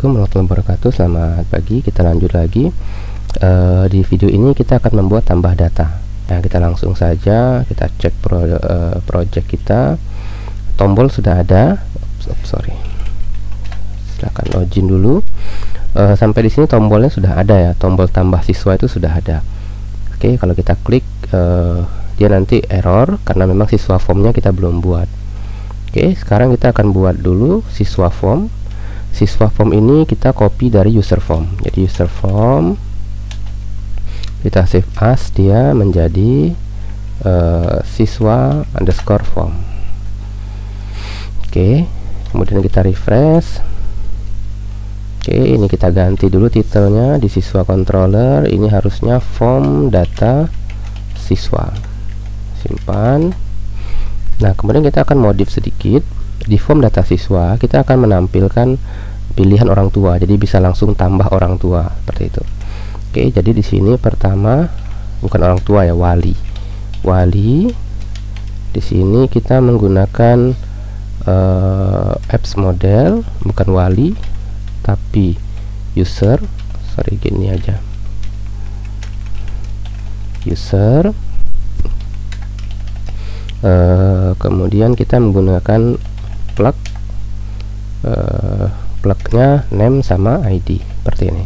Assalamualaikum warahmatullahi wabarakatuh. Selamat pagi. Kita lanjut lagi. Di video ini kita akan membuat tambah data. Nah, kita langsung saja kita cek project kita. Tombol sudah ada. Silahkan login dulu. Sampai di sini tombolnya sudah ada ya. Tombol tambah siswa itu sudah ada. Oke, kalau kita klik dia nanti error karena memang siswa formnya kita belum buat. Oke, sekarang kita akan buat dulu siswa form. Siswa form ini kita copy dari user form. Jadi user form kita save as, dia menjadi siswa underscore form. Oke, kemudian kita refresh. Oke, ini kita ganti dulu titelnya di siswa controller. Ini harusnya form data siswa. Simpan. Nah, kemudian kita akan modif sedikit. Di form data siswa kita akan menampilkan pilihan orang tua, jadi bisa langsung tambah orang tua seperti itu. Oke, jadi di sini pertama bukan orang tua ya, wali. Di sini kita menggunakan apps model, bukan wali tapi user. Gini aja, user. Kemudian kita menggunakan plugnya name sama ID seperti ini.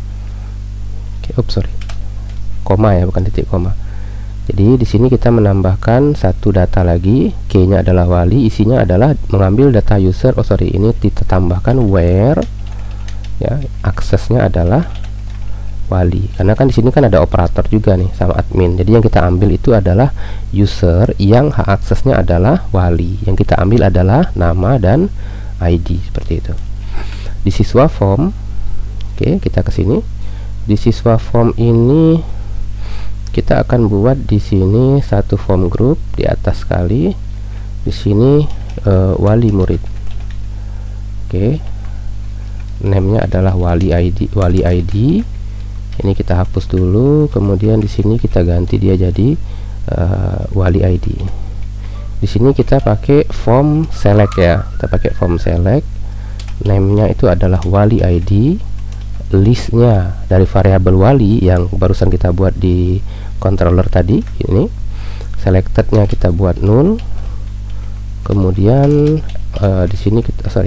Oke, koma ya, bukan titik koma. Jadi di sini kita menambahkan satu data lagi, key-nya adalah wali, isinya adalah mengambil data user. Ini kita tambahkan where ya, aksesnya adalah wali, karena kan di sini kan ada operator juga nih sama admin. Jadi yang kita ambil itu adalah user, yang hak aksesnya adalah wali. Yang kita ambil adalah nama dan ID seperti itu. Di siswa form, oke, kita ke sini. Di siswa form ini kita akan buat di sini satu form group di atas sekali. Di sini wali murid. Oke, name-nya adalah wali ID. Ini kita hapus dulu, kemudian di sini kita ganti dia jadi wali ID. Di sini kita pakai form select ya, kita pakai form select. Name-nya itu adalah wali ID. Listnya dari variabel wali yang barusan kita buat di controller tadi. Ini selected-nya kita buat null. Kemudian di sini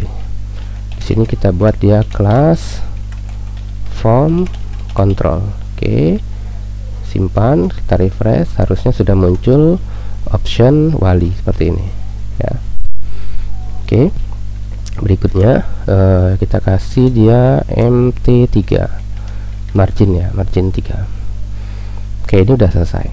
kita buat dia class form control. Oke, simpan, kita refresh, harusnya sudah muncul option wali seperti ini ya. Oke, berikutnya kita kasih dia mt3 margin ya, margin 3. Oke, ini udah selesai.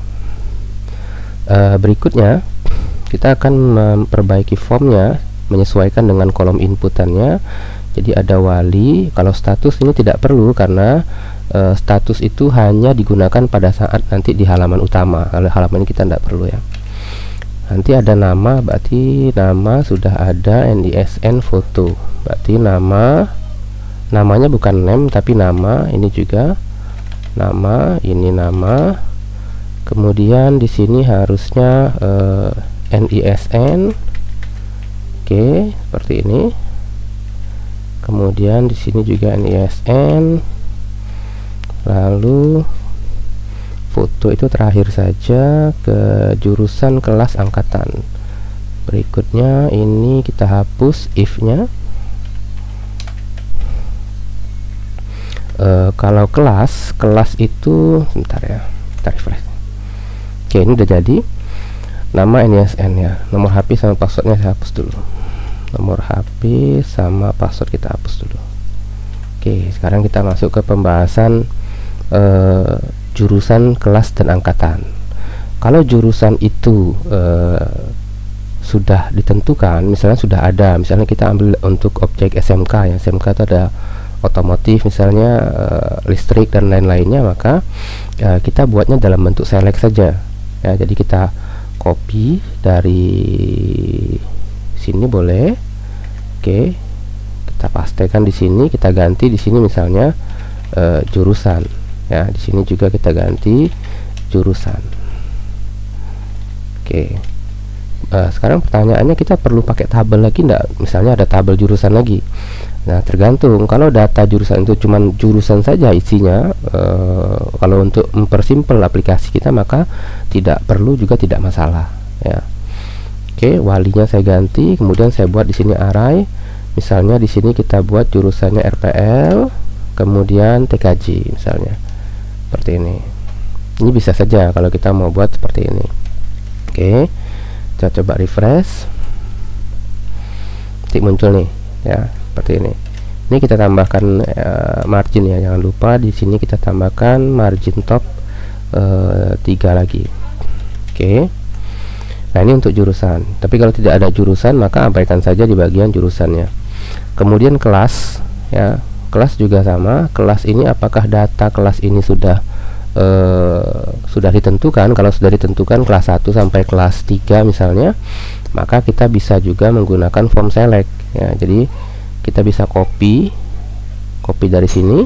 Berikutnya kita akan memperbaiki formnya menyesuaikan dengan kolom inputannya. Jadi ada wali. Kalau status ini tidak perlu karena status itu hanya digunakan pada saat nanti di halaman utama. Kalau halaman ini kita tidak perlu ya. Nanti ada nama, berarti nama sudah ada. NDSN foto, berarti namanya bukan name tapi nama. Ini juga nama, ini nama. Kemudian di sini harusnya NISN. Oke, seperti ini. Kemudian di sini juga NISN. Lalu foto itu terakhir saja, ke jurusan kelas angkatan. Berikutnya ini kita hapus if-nya. Kalau kelas itu sebentar ya, kita refresh. Oke, ini udah jadi. Nama NISN ya, nomor HP sama passwordnya saya hapus dulu. Nomor HP sama password kita hapus dulu. Oke, sekarang kita masuk ke pembahasan jurusan kelas dan angkatan. Kalau jurusan itu sudah ditentukan, misalnya sudah ada, misalnya kita ambil untuk objek SMK ya, SMK itu ada otomotif misalnya, listrik dan lain-lainnya, maka kita buatnya dalam bentuk select saja ya. Jadi kita copy dari sini boleh. Oke, kita pastekan di sini, kita ganti di sini misalnya jurusan ya. Di sini juga kita ganti jurusan. Oke, sekarang pertanyaannya, kita perlu pakai tabel lagi enggak? Misalnya ada tabel jurusan lagi. Nah, tergantung. Kalau data jurusan itu cuman jurusan saja isinya, kalau untuk mempersimpel aplikasi kita maka tidak perlu juga, tidak masalah ya. Oke, walinya saya ganti, kemudian saya buat di sini array. Misalnya di sini kita buat jurusannya RPL, kemudian TKJ misalnya. Seperti ini. Ini bisa saja kalau kita mau buat seperti ini. Oke. Kita coba refresh. Nanti muncul nih ya. Seperti ini. Ini kita tambahkan margin ya, jangan lupa di sini kita tambahkan margin top 3 lagi. Oke. Nah, ini untuk jurusan. Tapi kalau tidak ada jurusan maka abaikan saja di bagian jurusannya. Kemudian kelas ya, kelas juga sama. Kelas ini apakah data kelas ini sudah ditentukan? Kalau sudah ditentukan kelas 1 sampai kelas 3 misalnya, maka kita bisa juga menggunakan form select ya. Jadi kita bisa copy dari sini,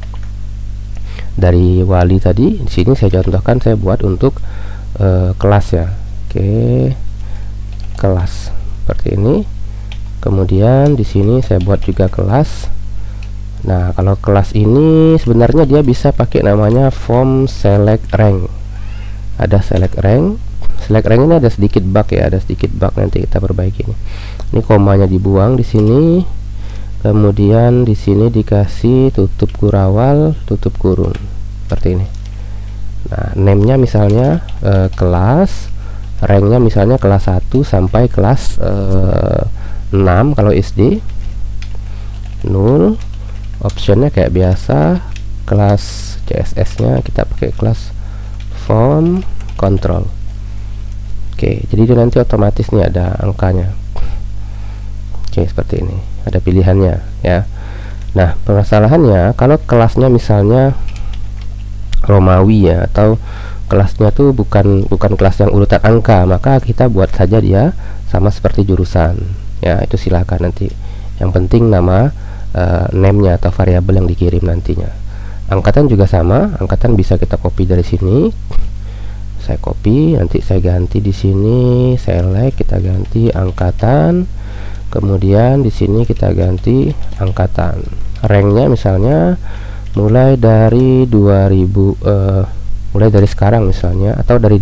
dari wali tadi. Di sini saya contohkan, saya buat untuk kelas ya. Oke, kelas seperti ini. Kemudian di sini saya buat juga kelas. Nah, kalau kelas ini sebenarnya dia bisa pakai namanya form select rank. Ada select rank. Select rank ini ada sedikit bug ya, ada sedikit bug, nanti kita perbaiki ini. Ini komanya dibuang di sini. Kemudian di sini dikasih tutup kurawal, tutup kurung seperti ini. Nah, name-nya misalnya kelas, ranknya misalnya kelas 1 sampai kelas 6 kalau SD, 0. Optionnya kayak biasa, kelas CSS nya kita pakai kelas form control. Oke, jadi itu nanti otomatis nih ada angkanya. Oke, seperti ini, ada pilihannya ya. Nah, permasalahannya kalau kelasnya misalnya Romawi ya, atau kelasnya tuh bukan kelas yang urutan angka, maka kita buat saja dia sama seperti jurusan ya. Itu silakan nanti, yang penting nama name-nya atau variabel yang dikirim nantinya. Angkatan juga sama, angkatan bisa kita copy dari sini. Saya copy, nanti saya ganti di sini, select, kita ganti angkatan. Kemudian di sini kita ganti angkatan. Ranknya misalnya mulai dari 2000, mulai dari sekarang misalnya, atau dari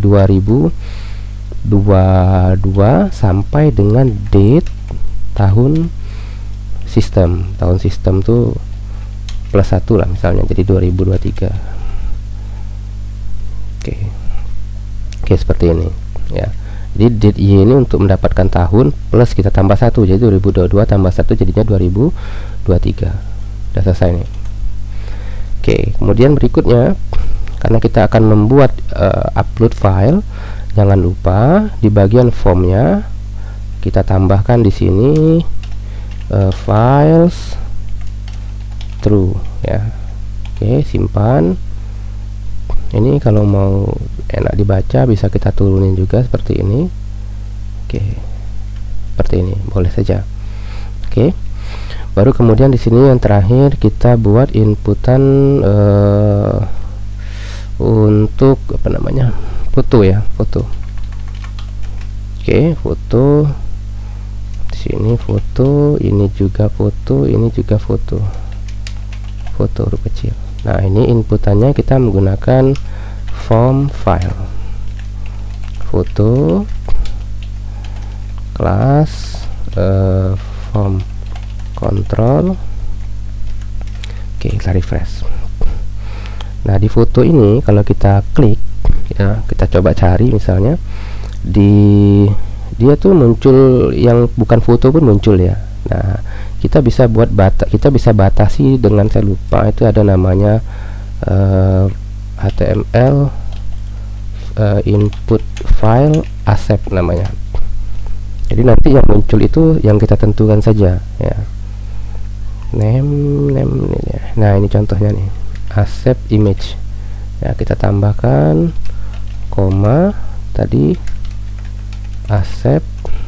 2022 sampai dengan date tahun sistem. Tahun sistem tuh plus 1 lah misalnya, jadi 2023. Oke, seperti ini ya. Jadi date Y ini untuk mendapatkan tahun plus kita tambah 1, jadi 2022 tambah 1 jadinya 2023. Udah selesai nih. Oke, kemudian berikutnya, karena kita akan membuat upload file, jangan lupa di bagian formnya kita tambahkan di sini files true ya. Oke, simpan. Ini kalau mau enak dibaca bisa kita turunin juga seperti ini. Oke, seperti ini boleh saja. Oke, baru kemudian di sini yang terakhir kita buat inputan untuk apa namanya, foto ya, foto. Oke, foto. Sini foto, ini juga foto, ini juga foto, foto huruf kecil. Nah, ini inputannya kita menggunakan form file, foto kelas form control. Oke, kita refresh. Nah, di foto ini kalau kita klik ya, kita coba cari misalnya dia tuh muncul yang bukan foto pun muncul ya. Nah, kita bisa buat kita bisa batasi dengan, saya lupa itu ada namanya HTML input file accept namanya. Jadi nanti yang muncul itu yang kita tentukan saja ya. Name ini ya. Nah, ini contohnya nih, accept image ya. Kita tambahkan koma tadi, accept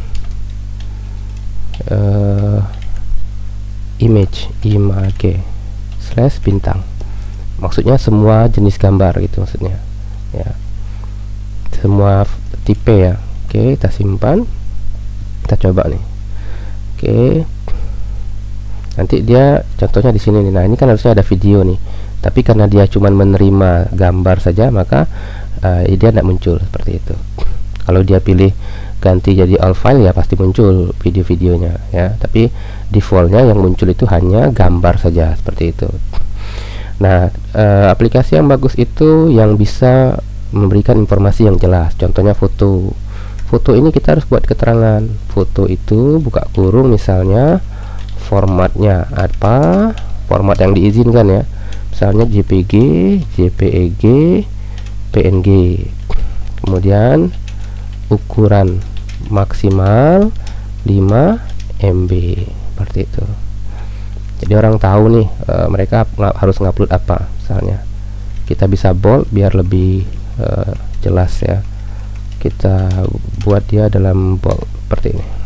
image slash bintang, maksudnya semua jenis gambar gitu maksudnya ya, semua tipe ya. Oke, kita simpan, kita coba nih. Oke, nanti dia contohnya di sini nih. Nah, ini kan harusnya ada video nih, tapi karena dia cuman menerima gambar saja, maka dia tidak muncul seperti itu. Kalau dia pilih ganti jadi all file, ya pasti muncul video-videonya ya, tapi defaultnya yang muncul itu hanya gambar saja seperti itu. Nah, aplikasi yang bagus itu yang bisa memberikan informasi yang jelas. Contohnya foto. Foto ini kita harus buat keterangan. Foto itu buka kurung, misalnya formatnya apa, format yang diizinkan ya, misalnya JPG, JPEG, PNG. Kemudian ukuran maksimal 5 MB seperti itu. Jadi orang tahu nih mereka harus ngupload apa. Misalnya kita bisa bold biar lebih jelas ya, kita buat dia dalam bold seperti ini.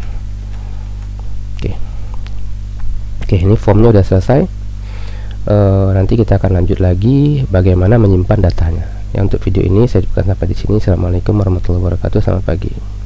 Oke, ini formnya udah selesai. Nanti kita akan lanjut lagi bagaimana menyimpan datanya. Ya, untuk video ini saya cukupkan sampai di sini. Assalamualaikum warahmatullahi wabarakatuh. Selamat pagi.